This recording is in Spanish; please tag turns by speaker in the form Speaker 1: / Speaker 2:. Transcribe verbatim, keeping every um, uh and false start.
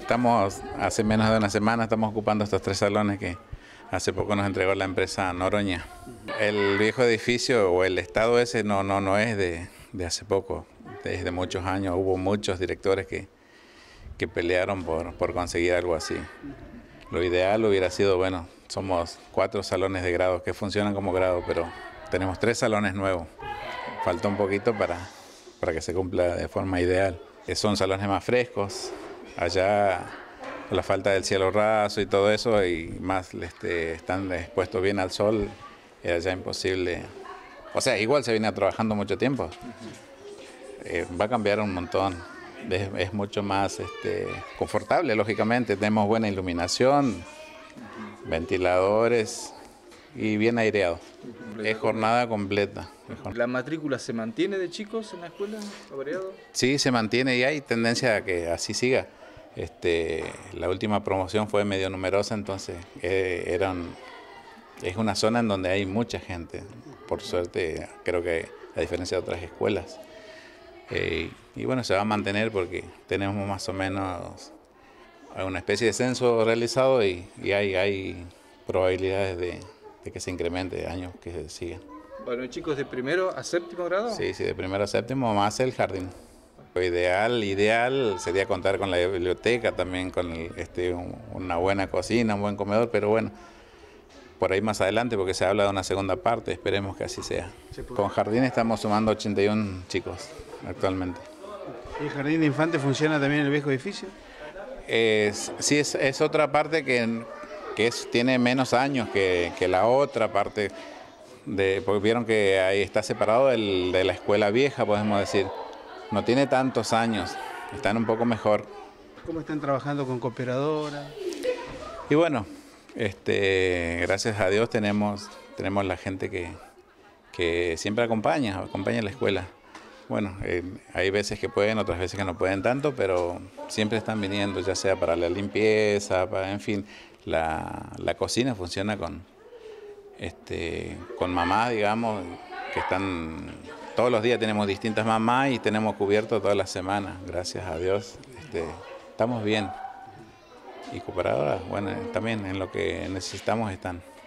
Speaker 1: estamos, hace menos de una semana estamos ocupando estos tres salones que hace poco nos entregó la empresa Noroña. El viejo edificio o el estado ese no, no, no es de, de hace poco, desde muchos años hubo muchos directores que, que pelearon por, por conseguir algo así. Lo ideal hubiera sido, bueno, somos cuatro salones de grado que funcionan como grado, pero tenemos tres salones nuevos. Falta un poquito para, para que se cumpla de forma ideal. Son salones más frescos, allá la falta del cielo raso y todo eso, y más este, están expuestos bien al sol, era ya imposible. O sea, igual se viene trabajando mucho tiempo. Eh, va a cambiar un montón. Es, es mucho más este, confortable, lógicamente. Tenemos buena iluminación, ventiladores y bien aireado. Es jornada completa.
Speaker 2: ¿La matrícula se mantiene de chicos en la escuela? ¿Ha variado?
Speaker 1: Sí, se mantiene y hay tendencia a que así siga. Este, la última promoción fue medio numerosa, entonces eh, eran, es una zona en donde hay mucha gente. Por suerte, creo que a diferencia de otras escuelas. Eh, y bueno, se va a mantener porque tenemos más o menos una especie de censo realizado y, y hay, hay probabilidades de, de que se incremente años que se sigan.
Speaker 2: Bueno, chicos, ¿de primero a séptimo grado?
Speaker 1: Sí, sí, de primero a séptimo más el jardín. Lo ideal, ideal sería contar con la biblioteca, también con el, este, un, una buena cocina, un buen comedor, pero bueno, por ahí más adelante porque se habla de una segunda parte, esperemos que así sea. Con jardín estamos sumando ochenta y uno chicos actualmente.
Speaker 3: ¿El jardín de infantes funciona también en el viejo edificio?
Speaker 1: Es, sí, es, es otra parte que, que es, tiene menos años que, que la otra parte, de, porque vieron que ahí está separado del, de la escuela vieja, podemos decir. No tiene tantos años, están un poco mejor.
Speaker 3: ¿Cómo están trabajando con cooperadoras?
Speaker 1: Y bueno, este, gracias a Dios tenemos, tenemos la gente que, que siempre acompaña, acompaña a la escuela. Bueno, eh, hay veces que pueden, otras veces que no pueden tanto, pero siempre están viniendo, ya sea para la limpieza, para, en fin, la, la cocina funciona con, este, con mamá, digamos, que están, todos los días tenemos distintas mamás y tenemos cubierto todas las semanas, gracias a Dios, este, estamos bien. Y cooperadoras, bueno, también en lo que necesitamos están.